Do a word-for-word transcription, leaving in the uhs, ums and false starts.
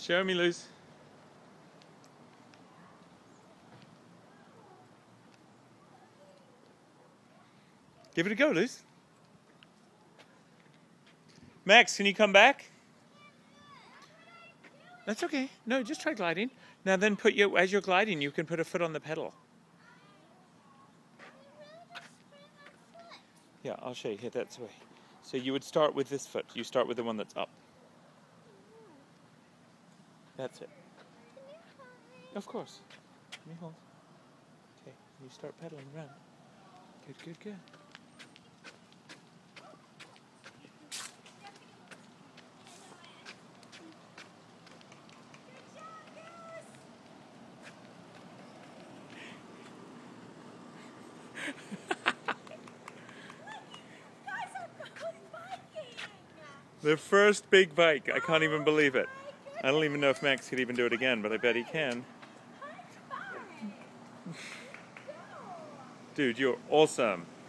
Show me, Luz. Give it a go, Luz. Max, can you come back? That's okay. No, just try gliding. Now then put you, as you're gliding, you can put a foot on the pedal. Yeah, I'll show you. Here, that's the way. So you would start with this foot. You start with the one that's up. That's it. Of course. Let me hold. Okay, you start pedaling around. Good, good, good. The first big bike. I can't even believe it. I don't even know if Max could even do it again, but I bet he can. Dude, you're awesome.